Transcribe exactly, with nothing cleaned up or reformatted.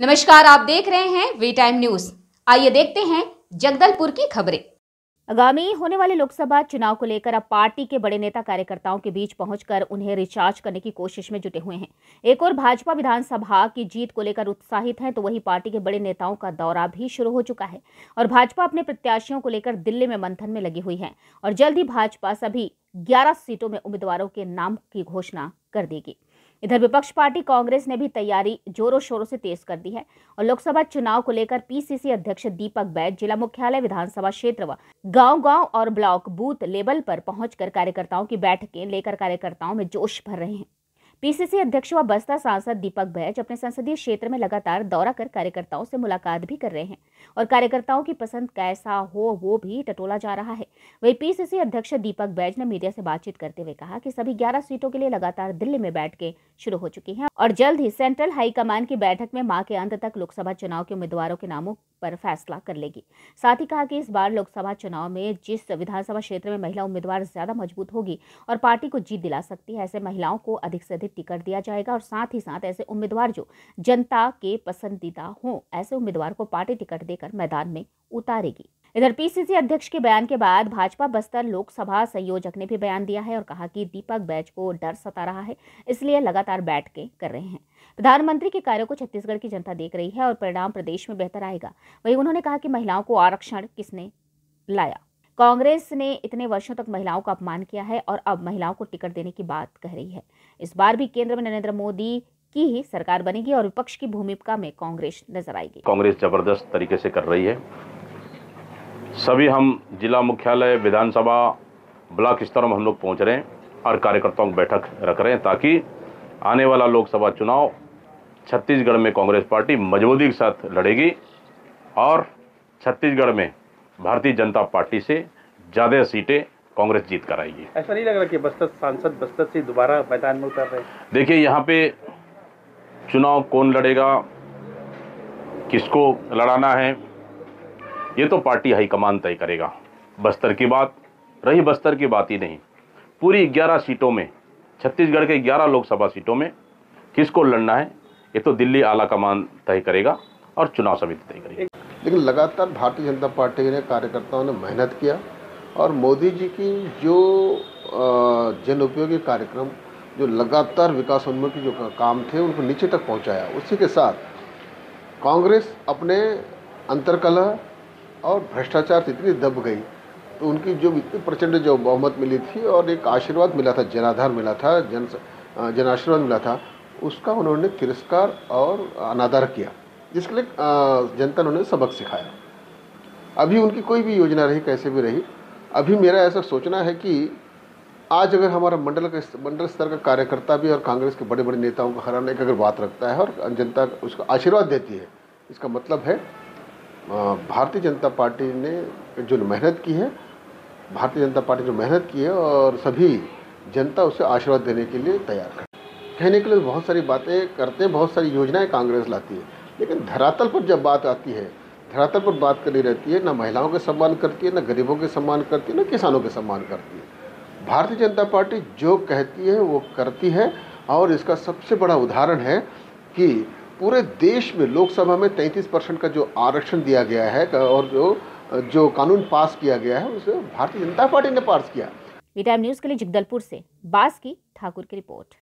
नमस्कार, आप देख रहे हैं वी टाइम न्यूज। आइए देखते हैं जगदलपुर की खबरें। आगामी होने वाले लोकसभा चुनाव को लेकर अब पार्टी के बड़े नेता कार्यकर्ताओं के बीच पहुंचकर उन्हें रिचार्ज करने की कोशिश में जुटे हुए हैं। एक और भाजपा विधानसभा की जीत को लेकर उत्साहित है, तो वहीं पार्टी के बड़े नेताओं का दौरा भी शुरू हो चुका है और भाजपा अपने प्रत्याशियों को लेकर दिल्ली में मंथन में लगी हुई है और जल्द ही भाजपा सभी ग्यारह सीटों में उम्मीदवारों के नाम की घोषणा कर देगी। इधर विपक्ष पार्टी कांग्रेस ने भी तैयारी जोरों शोरों से तेज कर दी है और लोकसभा चुनाव को लेकर पीसीसी अध्यक्ष दीपक बैज जिला मुख्यालय विधानसभा क्षेत्र व गांव-गांव और ब्लॉक बूथ लेवल पर पहुंचकर कार्यकर्ताओं की बैठकें लेकर कार्यकर्ताओं में जोश भर रहे हैं। पीसीसी अध्यक्ष व बस्तर सांसद दीपक बैज अपने संसदीय क्षेत्र में लगातार दौरा कर कार्यकर्ताओं से मुलाकात भी कर रहे हैं और कार्यकर्ताओं की पसंद कैसा हो वो भी टटोला जा रहा है। वहीं पीसीसी अध्यक्ष दीपक बैज ने मीडिया से बातचीत करते हुए कहा कि सभी ग्यारह सीटों के लिए लगातार दिल्ली में बैठकें शुरू हो चुकी हैं और जल्द ही सेंट्रल हाईकमान की बैठक में माह के अंत तक लोकसभा चुनाव के उम्मीदवारों के नामों पर फैसला कर लेगी। साथ ही कहा कि इस बार लोकसभा चुनाव में जिस विधानसभा क्षेत्र में महिला उम्मीदवार ज्यादा मजबूत होगी और पार्टी को जीत दिला सकती है, ऐसे महिलाओं को अधिक से अधिक टिकट दिया जाएगा और साथ ही साथ ऐसे उम्मीदवार जो जनता के पसंदीदा हों, ऐसे उम्मीदवार को पार्टी टिकट देकर मैदान में उतारेगी। इधर पीसीसी अध्यक्ष के बयान के बाद भाजपा बस्तर लोकसभा संयोजक ने भी बयान दिया है और कहा कि दीपक बैज को डर सता रहा है, इसलिए लगातार बैठकें कर रहे हैं। प्रधानमंत्री के कार्यों को छत्तीसगढ़ की जनता देख रही है और परिणाम प्रदेश में बेहतर आएगा। वहीं उन्होंने कहा कि महिलाओं को आरक्षण किसने लाया? कांग्रेस ने इतने वर्षों तक महिलाओं का अपमान किया है और अब महिलाओं को टिकट देने की बात कह रही है। इस बार भी केंद्र में नरेंद्र मोदी की ही सरकार बनेगी और विपक्ष की भूमिका में कांग्रेस नजर आएगी। कांग्रेस जबरदस्त तरीके से कर रही है। सभी हम जिला मुख्यालय, विधानसभा, ब्लॉक स्तर में हम लोग पहुंच रहे हैं और कार्यकर्ताओं की बैठक रख रहे हैं ताकि आने वाला लोकसभा चुनाव छत्तीसगढ़ में कांग्रेस पार्टी मजबूती के साथ लड़ेगी और छत्तीसगढ़ में भारतीय जनता पार्टी से ज्यादा सीटें कांग्रेस जीत कर आएगी। ऐसा नहीं लग रहा कि बस्तर सांसद बस्तर से दोबारा मैदान में उतर रहे हैं? देखिए, यहाँ पे चुनाव कौन लड़ेगा, किसको लड़ाना है, ये तो पार्टी हाईकमान तय करेगा। बस्तर की बात रही, बस्तर की बात ही नहीं, पूरी ग्यारह सीटों में, छत्तीसगढ़ के ग्यारह लोकसभा सीटों में किसको लड़ना है ये तो दिल्ली आला कमान तय करेगा और चुनाव समिति तय करेगी। लेकिन लगातार भारतीय जनता पार्टी ने कार्यकर्ताओं ने मेहनत किया और मोदी जी की जो जन उपयोगी कार्यक्रम, जो लगातार विकासोन्मुखी जो काम थे उनको नीचे तक पहुंचाया। उसी के साथ कांग्रेस अपने अंतर्कलह और भ्रष्टाचार से इतनी दब गई तो उनकी जो इतनी प्रचंड जो बहुमत मिली थी और एक आशीर्वाद मिला था, जनाधार मिला था, जन जन आशीर्वाद मिला था, उसका उन्होंने तिरस्कार और अनादर किया, जिसके लिए जनता ने उन्हें सबक सिखाया। अभी उनकी कोई भी योजना रही, कैसे भी रही, अभी मेरा ऐसा सोचना है कि आज अगर हमारा मंडल का मंडल स्तर का कार्यकर्ता भी और कांग्रेस के बड़े बड़े नेताओं को हराने की अगर बात रखता है और जनता उसको आशीर्वाद देती है, इसका मतलब है भारतीय जनता पार्टी ने जो मेहनत की है, भारतीय जनता पार्टी जो मेहनत की है और सभी जनता उसे आशीर्वाद देने के लिए तैयार है। कहने के लिए बहुत सारी बातें करते हैं, बहुत सारी योजनाएं कांग्रेस लाती है, लेकिन धरातल पर जब बात आती है, धरातल पर बात करनी रहती है, ना महिलाओं के सम्मान करती है, ना गरीबों के सम्मान करती है, ना किसानों के सम्मान करती है। भारतीय जनता पार्टी जो कहती है वो करती है और इसका सबसे बड़ा उदाहरण है कि पूरे देश में लोकसभा में तैंतीस परसेंट का जो आरक्षण दिया गया है और जो जो कानून पास किया गया है उसे भारतीय जनता पार्टी ने पास किया। वी टाइम न्यूज के लिए जगदलपुर से बास की ठाकुर की रिपोर्ट।